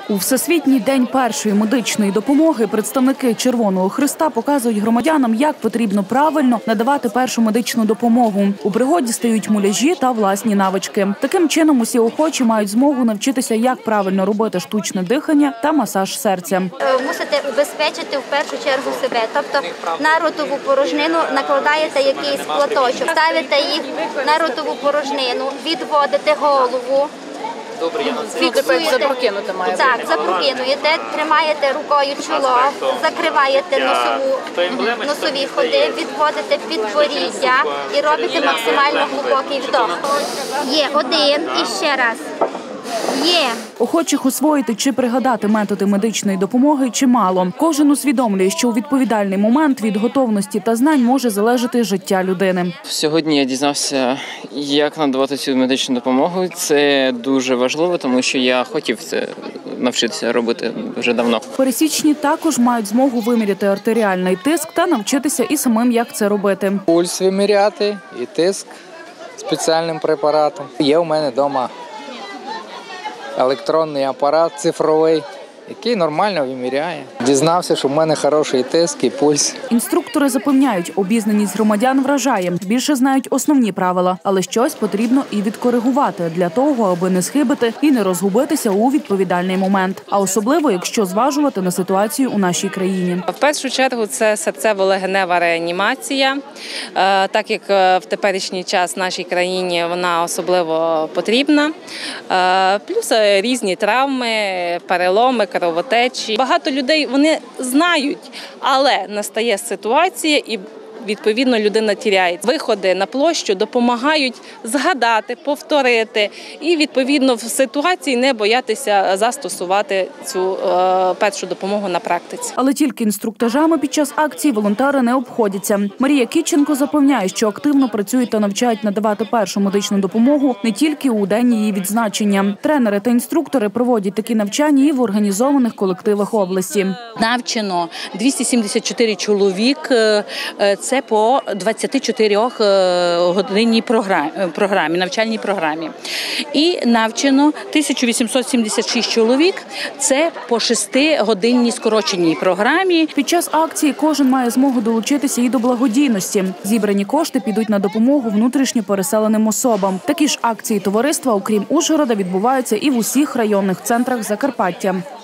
У Всесвітній день першої медичної допомоги представники Червоного Хреста показують громадянам, як потрібно правильно надавати першу медичну допомогу. У пригоді стають муляжі та власні навички. Таким чином усі охочі мають змогу навчитися, як правильно робити штучне дихання та масаж серця. Мусите убезпечити в першу чергу себе. Тобто на ротову порожнину накладаєте якийсь платочок, ставите їх на ротову порожнину, відводите голову. Запрокинути має. Так, запрокинуєте, тримаєте рукою чоло, закриваєте носові ходи, відводите підборіддя і робите максимально глибокий вдох. Є один і ще раз. Є. Охочих освоїти чи пригадати методи медичної допомоги чимало. Кожен усвідомлює, що у відповідальний момент від готовності та знань може залежати життя людини. Сьогодні я дізнався, як надавати цю медичну допомогу. Це дуже важливо, тому що я хотів це навчитися робити вже давно. Пересічні також мають змогу виміряти артеріальний тиск та навчитися і самим, як це робити. Пульс виміряти і тиск спеціальним препаратом. Є у мене вдома електронний апарат цифровий, який нормально виміряє. Дізнався, що в мене хороший тиск і пульс. Інструктори запевняють, обізнаність громадян вражає. Більше знають основні правила, але щось потрібно і відкоригувати для того, аби не схибити і не розгубитися у відповідальний момент. А особливо, якщо зважувати на ситуацію у нашій країні. В першу чергу це серцево-легенева реанімація. Так як в теперішній час в нашій країні вона особливо потрібна. Плюс різні травми, переломи, кровотечі. Багато людей вони знають, але настає ситуація і відповідно людина тіряється. Виходи на площу допомагають згадати, повторити і відповідно в ситуації не боятися застосувати цю першу допомогу на практиці. Але тільки інструктажами під час акції волонтери не обходяться. Марія Кітченко запевняє, що активно працюють та навчають надавати першу медичну допомогу не тільки у день її відзначення. Тренери та інструктори проводять такі навчання і в організованих колективах області. Навчено 274 чоловік. Це по 24-годинній програмі, навчальній програмі. І навчено 1876 чоловік, це по 6-годинній скороченій програмі. Під час акції кожен має змогу долучитися і до благодійності. Зібрані кошти підуть на допомогу внутрішньо переселеним особам. Такі ж акції товариства, окрім Ужгорода, відбуваються і в усіх районних центрах Закарпаття.